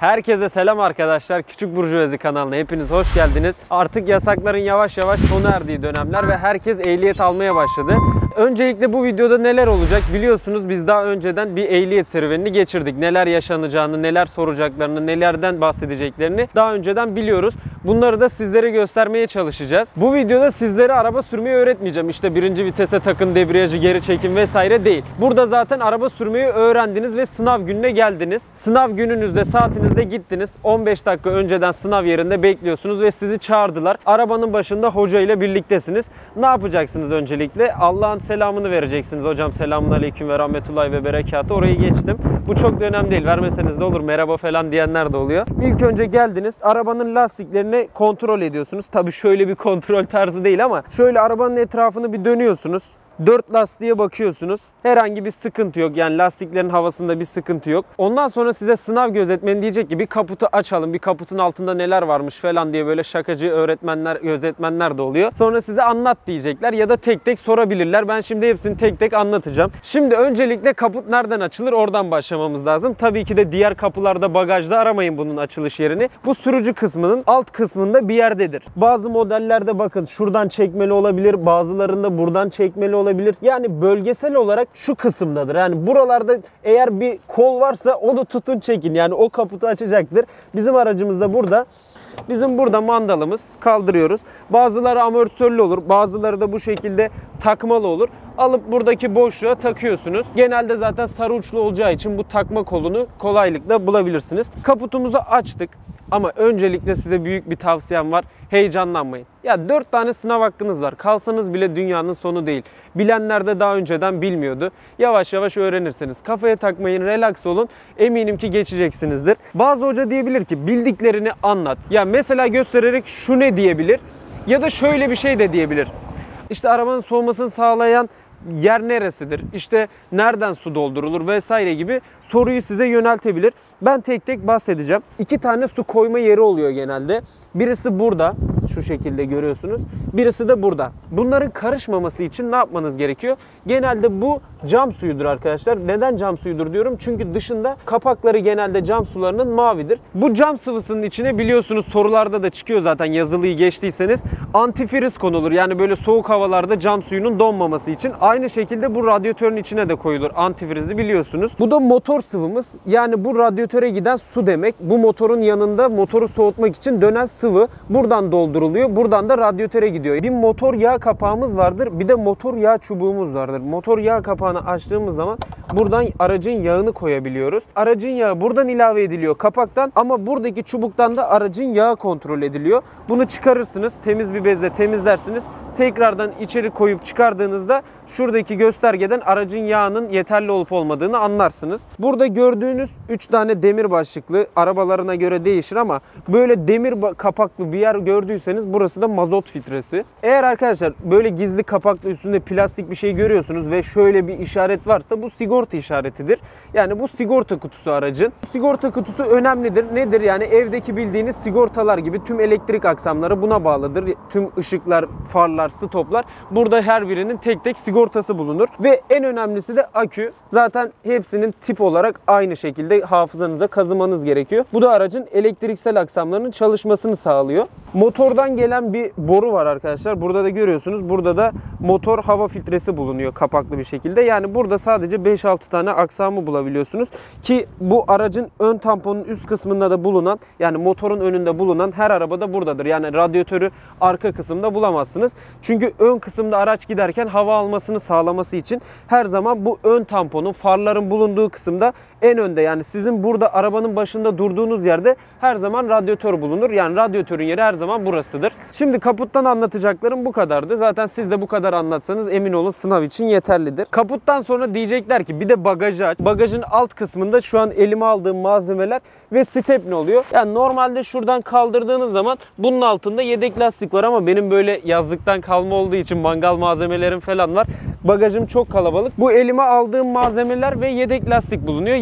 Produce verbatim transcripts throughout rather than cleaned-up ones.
Herkese selam arkadaşlar. Küçük Burjuvazi kanalına hepiniz hoş geldiniz. Artık yasakların yavaş yavaş sona erdiği dönemler ve herkes ehliyet almaya başladı. Öncelikle bu videoda neler olacak biliyorsunuz, biz daha önceden bir ehliyet serüvenini geçirdik. Neler yaşanacağını, neler soracaklarını, nelerden bahsedeceklerini daha önceden biliyoruz. Bunları da sizlere göstermeye çalışacağız. Bu videoda sizlere araba sürmeyi öğretmeyeceğim. İşte birinci vitese takın, debriyajı geri çekin vesaire değil. Burada zaten araba sürmeyi öğrendiniz ve sınav gününe geldiniz. Sınav gününüzde, saatinizde gittiniz. on beş dakika önceden sınav yerinde bekliyorsunuz ve sizi çağırdılar. Arabanın başında hoca ile birliktesiniz. Ne yapacaksınız öncelikle? Allah'ın selamını vereceksiniz. Hocam selamun aleyküm ve rahmetullahi ve berekatü. Orayı geçtim. Bu çok da önemli değil. Vermeseniz de olur. Merhaba falan diyenler de oluyor. İlk önce geldiniz. Arabanın lastiklerini kontrol ediyorsunuz. Tabii şöyle bir kontrol tarzı değil ama şöyle arabanın etrafını bir dönüyorsunuz. Dört lastiğe bakıyorsunuz. Herhangi bir sıkıntı yok. Yani lastiklerin havasında bir sıkıntı yok. Ondan sonra size sınav gözetmeni diyecek ki bir kaputu açalım. Bir kaputun altında neler varmış falan diye böyle şakacı öğretmenler, gözetmenler de oluyor. Sonra size anlat diyecekler ya da tek tek sorabilirler. Ben şimdi hepsini tek tek anlatacağım. Şimdi öncelikle kaput nereden açılır? Oradan başlamamız lazım. Tabii ki de diğer kapılarda, bagajda aramayın bunun açılış yerini. Bu sürücü kısmının alt kısmında bir yerdedir. Bazı modellerde bakın şuradan çekmeli olabilir. Bazılarında buradan çekmeli olabilir. Yani bölgesel olarak şu kısımdadır. Yani buralarda eğer bir kol varsa onu tutun çekin. Yani o kaputu açacaktır. Bizim aracımız da burada. Bizim burada mandalımız, kaldırıyoruz. Bazıları amortisörlü olur. Bazıları da bu şekilde takmalı olur. Alıp buradaki boşluğa takıyorsunuz. Genelde zaten sarı uçlu olacağı için bu takma kolunu kolaylıkla bulabilirsiniz. Kaputumuzu açtık. Ama öncelikle size büyük bir tavsiyem var. Heyecanlanmayın. Ya dört tane sınav hakkınız var. Kalsanız bile dünyanın sonu değil. Bilenler de daha önceden bilmiyordu. Yavaş yavaş öğrenirsiniz. Kafaya takmayın, relax olun. Eminim ki geçeceksinizdir. Bazı hoca diyebilir ki bildiklerini anlat. Ya mesela göstererek şu ne diyebilir? Ya da şöyle bir şey de diyebilir. İşte arabanın soğumasını sağlayan yer neresidir? İşte nereden su doldurulur vesaire gibi soruyu size yöneltebilir. Ben tek tek bahsedeceğim. İki tane su koyma yeri oluyor genelde. Birisi burada, şu şekilde görüyorsunuz. Birisi de burada. Bunların karışmaması için ne yapmanız gerekiyor? Genelde bu cam suyudur arkadaşlar. Neden cam suyudur diyorum? Çünkü dışında kapakları genelde cam sularının mavidir. Bu cam sıvısının içine biliyorsunuz sorularda da çıkıyor zaten, yazılıyı geçtiyseniz, antifriz konulur. Yani böyle soğuk havalarda cam suyunun donmaması için. Aynı şekilde bu radyatörün içine de koyulur. Antifrizi biliyorsunuz. Bu da motor sıvımız. Yani bu radyatöre giden su demek. Bu motorun yanında motoru soğutmak için dönen sıvı buradan dolduruluyor. Buradan da radyatöre gidiyor. Bir motor yağ kapağımız vardır. Bir de motor yağ çubuğumuz vardır. Motor yağ kapağını açtığımız zaman buradan aracın yağını koyabiliyoruz. Aracın yağı buradan ilave ediliyor kapaktan ama buradaki çubuktan da aracın yağı kontrol ediliyor. Bunu çıkarırsınız. Temiz bir bezle temizlersiniz. Tekrardan içeri koyup çıkardığınızda şuradaki göstergeden aracın yağının yeterli olup olmadığını anlarsınız. Burada gördüğünüz üç tane demir başlıklı, arabalarına göre değişir ama böyle demir kapaklı bir yer gördüyseniz burası da mazot filtresi. Eğer arkadaşlar böyle gizli kapaklı üstünde plastik bir şey görüyorsunuz ve şöyle bir işaret varsa bu sigorta işaretidir. Yani bu sigorta kutusu aracın. Bu sigorta kutusu önemlidir. Nedir? Yani evdeki bildiğiniz sigortalar gibi tüm elektrik aksamları buna bağlıdır. Tüm ışıklar, farlar, stoplar. Burada her birinin tek tek sigortası bulunur. Ve en önemlisi de akü. Zaten hepsinin tip olarak aynı şekilde hafızanıza kazımanız gerekiyor. Bu da aracın elektriksel aksamlarının çalışmasını sağlıyor. Motordan gelen bir boru var arkadaşlar. Burada da görüyorsunuz. Burada da motor hava filtresi bulunuyor kapaklı bir şekilde. Yani burada sadece beş altı tane aksamı bulabiliyorsunuz. Ki bu aracın ön tamponun üst kısmında da bulunan, yani motorun önünde bulunan her arabada buradadır. Yani radyatörü arka kısımda bulamazsınız. Çünkü ön kısımda araç giderken hava almasını sağlaması için her zaman bu ön tamponun, farların bulunduğu kısımda en önde, yani sizin burada arabanın başında durduğunuz yerde her zaman radyatör bulunur. Yani radyatörün yeri her zaman burasıdır. Şimdi kaputtan anlatacaklarım bu kadardı. Zaten siz de bu kadar anlatsanız emin olun sınav için yeterlidir. Kaputtan sonra diyecekler ki bir de bagajı aç. Bagajın alt kısmında şu an elime aldığım malzemeler ve stepni oluyor. Yani normalde şuradan kaldırdığınız zaman bunun altında yedek lastik var ama benim böyle yazlıktan kalma olduğu için mangal malzemelerim falan var. Bagajım çok kalabalık. Bu elime aldığım malzemeler ve yedek lastik bulunuyor.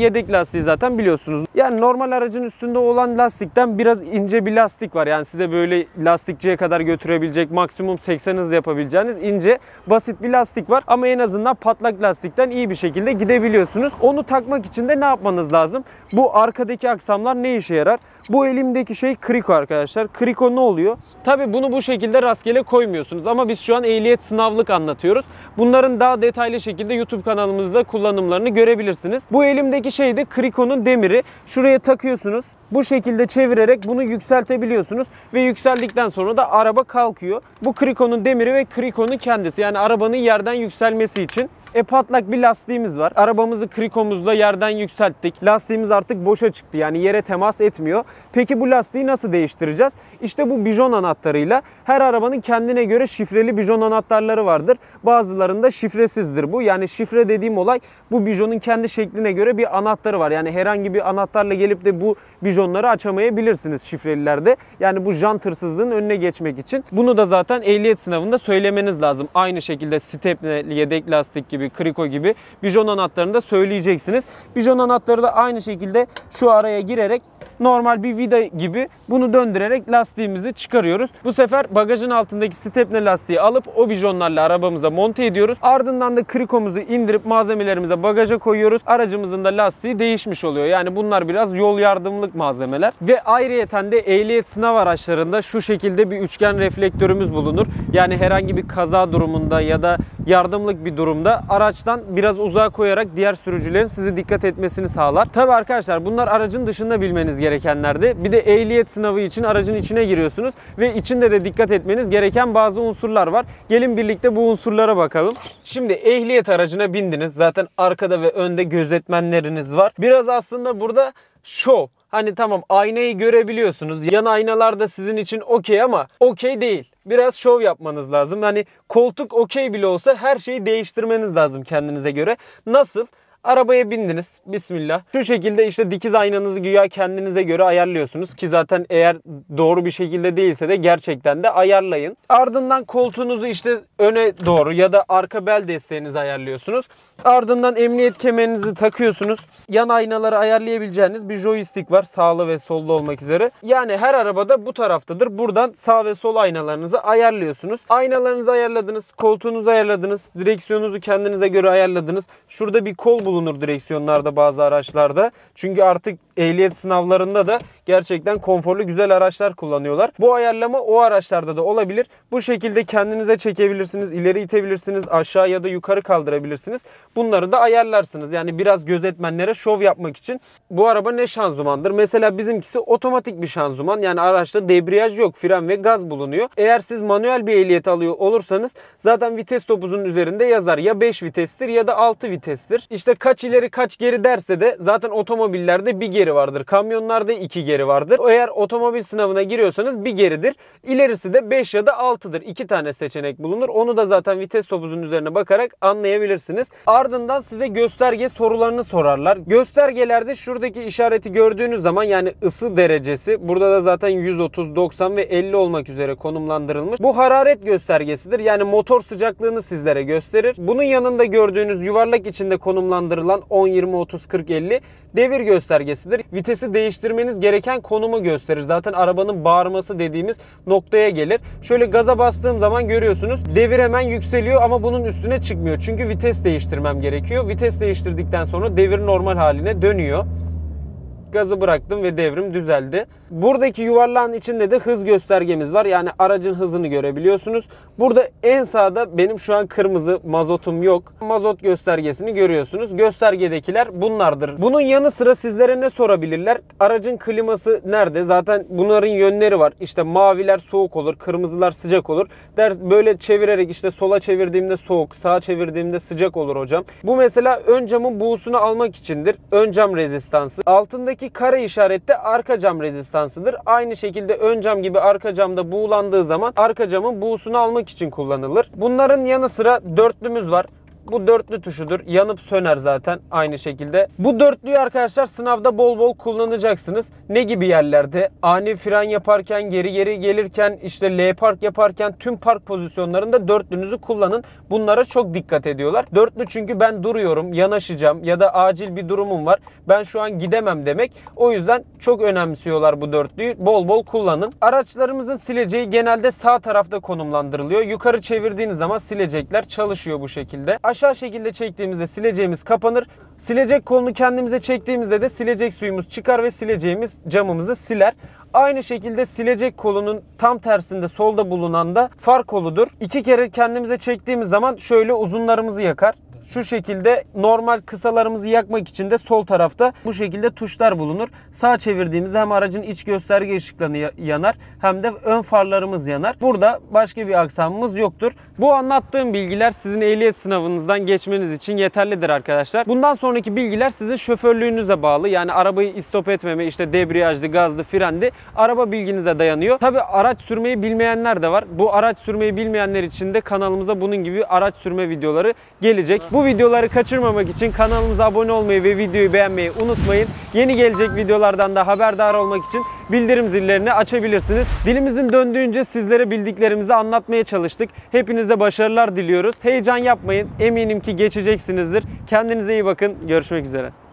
yedek lastiği zaten biliyorsunuz. Yani normal aracın üstünde olan lastikten biraz ince bir lastik var. Yani size böyle lastikçiye kadar götürebilecek, maksimum seksen hız yapabileceğiniz ince, basit bir lastik var. Ama en azından patlak lastikten iyi bir şekilde gidebiliyorsunuz. Onu takmak için de ne yapmanız lazım? Bu arkadaki aksamlar ne işe yarar? Bu elimdeki şey kriko arkadaşlar. Kriko ne oluyor? Tabi bunu bu şekilde rastgele koymuyorsunuz ama biz şu an ehliyet sınavlık anlatıyoruz. Bunların daha detaylı şekilde YouTube kanalımızda kullanımlarını görebilirsiniz. Bu elimdeki şey de krikonun demiri. Şuraya takıyorsunuz. Bu şekilde çevirerek bunu yükseltebiliyorsunuz ve yükseldikten sonra da araba kalkıyor. Bu krikonun demiri ve krikonun kendisi, yani arabanın yerden yükselmesi için. E patlak bir lastiğimiz var. Arabamızı krikomuzla yerden yükselttik. Lastiğimiz artık boşa çıktı. Yani yere temas etmiyor. Peki bu lastiği nasıl değiştireceğiz? İşte bu bijon anahtarıyla. Her arabanın kendine göre şifreli bijon anahtarları vardır. Bazılarında şifresizdir bu. Yani şifre dediğim olay, bu bijonun kendi şekline göre bir anahtarı var. Yani herhangi bir anahtarla gelip de bu bijonları açamayabilirsiniz şifrelilerde. Yani bu jant hırsızlığın önüne geçmek için. Bunu da zaten ehliyet sınavında söylemeniz lazım. Aynı şekilde stepne, yedek lastik gibi, kriko gibi bijon anahtarını da söyleyeceksiniz. Bijon anahtarı da aynı şekilde şu araya girerek normal bir vida gibi bunu döndürerek lastiğimizi çıkarıyoruz. Bu sefer bagajın altındaki stepne lastiği alıp o bijonlarla arabamıza monte ediyoruz. Ardından da krikomuzu indirip malzemelerimize bagaja koyuyoruz. Aracımızın da lastiği değişmiş oluyor. Yani bunlar biraz yol yardımlık malzemeler. Ve ayrıyeten de ehliyet sınav araçlarında şu şekilde bir üçgen reflektörümüz bulunur. Yani herhangi bir kaza durumunda ya da yardımlık bir durumda araçtan biraz uzağa koyarak diğer sürücülerin size dikkat etmesini sağlar. Tabi arkadaşlar, bunlar aracın dışında bilmeniz gerekenlerdi. Bir de ehliyet sınavı için aracın içine giriyorsunuz ve içinde de dikkat etmeniz gereken bazı unsurlar var. Gelin birlikte bu unsurlara bakalım. Şimdi ehliyet aracına bindiniz. Zaten arkada ve önde gözetmenleriniz var. Biraz aslında burada şov. Hani tamam, aynayı görebiliyorsunuz. Yan aynalar da sizin için okey ama okey değil. Biraz şov yapmanız lazım. Hani koltuk okey bile olsa her şeyi değiştirmeniz lazım kendinize göre. Nasıl? Arabaya bindiniz. Bismillah. Şu şekilde işte dikiz aynanızı güya kendinize göre ayarlıyorsunuz ki zaten eğer doğru bir şekilde değilse de gerçekten de ayarlayın. Ardından koltuğunuzu işte öne doğru ya da arka bel desteğinizi ayarlıyorsunuz. Ardından emniyet kemerinizi takıyorsunuz. Yan aynaları ayarlayabileceğiniz bir joystick var, sağlı ve sollu olmak üzere. Yani her arabada bu taraftadır. Buradan sağ ve sol aynalarınızı ayarlıyorsunuz. Aynalarınızı ayarladınız, koltuğunuzu ayarladınız, direksiyonunuzu kendinize göre ayarladınız. Şurada bir kol bulunur direksiyonlarda bazı araçlarda. Çünkü artık ehliyet sınavlarında da gerçekten konforlu güzel araçlar kullanıyorlar. Bu ayarlama o araçlarda da olabilir. Bu şekilde kendinize çekebilirsiniz, ileri itebilirsiniz, aşağı ya da yukarı kaldırabilirsiniz. Bunları da ayarlarsınız. Yani biraz gözetmenlere şov yapmak için. Bu araba ne şanzımandır? Mesela bizimkisi otomatik bir şanzıman. Yani araçta debriyaj yok, fren ve gaz bulunuyor. Eğer siz manuel bir ehliyet alıyor olursanız zaten vites topuzun üzerinde yazar. Ya beş vitestir ya da altı vitestir. İşte kaç ileri kaç geri derse de zaten otomobillerde bir geri vardır. Kamyonlarda iki geri vardır. Eğer otomobil sınavına giriyorsanız bir geridir. İlerisi de beş ya da altıdır. İki tane seçenek bulunur. Onu da zaten vites topuzun üzerine bakarak anlayabilirsiniz. Ardından size gösterge sorularını sorarlar. Göstergelerde şuradaki işareti gördüğünüz zaman, yani ısı derecesi, burada da zaten yüz otuz, doksan ve elli olmak üzere konumlandırılmış. Bu hararet göstergesidir. Yani motor sıcaklığını sizlere gösterir. Bunun yanında gördüğünüz yuvarlak içinde konumlandırılan on, yirmi, otuz, kırk, elli devir göstergesidir. Vitesi değiştirmeniz gereken konumu gösterir. Zaten arabanın bağırması dediğimiz noktaya gelir. Şöyle gaza bastığım zaman görüyorsunuz devir hemen yükseliyor ama bunun üstüne çıkmıyor. Çünkü vites değiştirmem gerekiyor. Vites değiştirdikten sonra devir normal haline dönüyor. Gazı bıraktım ve devrim düzeldi. Buradaki yuvarlağın içinde de hız göstergemiz var. Yani aracın hızını görebiliyorsunuz. Burada en sağda benim şu an kırmızı mazotum yok. Mazot göstergesini görüyorsunuz. Göstergedekiler bunlardır. Bunun yanı sıra sizlere ne sorabilirler? Aracın kliması nerede? Zaten bunların yönleri var. İşte maviler soğuk olur, kırmızılar sıcak olur. Der, böyle çevirerek işte sola çevirdiğimde soğuk, sağa çevirdiğimde sıcak olur hocam. Bu mesela ön camın buğusunu almak içindir. Ön cam rezistansı. Altındaki kare işarette arka cam rezistansıdır. Aynı şekilde ön cam gibi arka camda buğulandığı zaman arka camın buğusunu almak için kullanılır. Bunların yanı sıra dörtlümüz var. Bu dörtlü tuşudur. Yanıp söner zaten aynı şekilde. Bu dörtlüyü arkadaşlar sınavda bol bol kullanacaksınız. Ne gibi yerlerde? Ani fren yaparken, geri geri gelirken, işte L park yaparken tüm park pozisyonlarında dörtlünüzü kullanın. Bunlara çok dikkat ediyorlar. Dörtlü çünkü ben duruyorum, yanaşacağım ya da acil bir durumum var. Ben şu an gidemem demek. O yüzden çok önemsiyorlar bu dörtlüyü. Bol bol kullanın. Araçlarımızın sileceği genelde sağ tarafta konumlandırılıyor. Yukarı çevirdiğiniz zaman silecekler çalışıyor bu şekilde. Aşağı şekilde çektiğimizde sileceğimiz kapanır. Silecek kolunu kendimize çektiğimizde de silecek suyumuz çıkar ve sileceğimiz camımızı siler. Aynı şekilde silecek kolunun tam tersinde solda bulunan da far koludur. İki kere kendimize çektiğimiz zaman şöyle uzunlarımızı yakar. Şu şekilde normal kısalarımızı yakmak için de sol tarafta bu şekilde tuşlar bulunur. Sağ çevirdiğimizde hem aracın iç gösterge ışıkları yanar hem de ön farlarımız yanar. Burada başka bir aksamımız yoktur. Bu anlattığım bilgiler sizin ehliyet sınavınızdan geçmeniz için yeterlidir arkadaşlar. Bundan sonraki bilgiler sizin şoförlüğünüze bağlı. Yani arabayı istop etmeme, işte debriyajlı, gazlı, frendi araba bilginize dayanıyor. Tabi araç sürmeyi bilmeyenler de var. Bu araç sürmeyi bilmeyenler için de kanalımıza bunun gibi araç sürme videoları gelecek. Bu videoları kaçırmamak için kanalımıza abone olmayı ve videoyu beğenmeyi unutmayın. Yeni gelecek videolardan da haberdar olmak için bildirim zillerini açabilirsiniz. Dilimizin döndüğünce sizlere bildiklerimizi anlatmaya çalıştık. Hepinize başarılar diliyoruz. Heyecan yapmayın. Eminim ki geçeceksinizdir. Kendinize iyi bakın. Görüşmek üzere.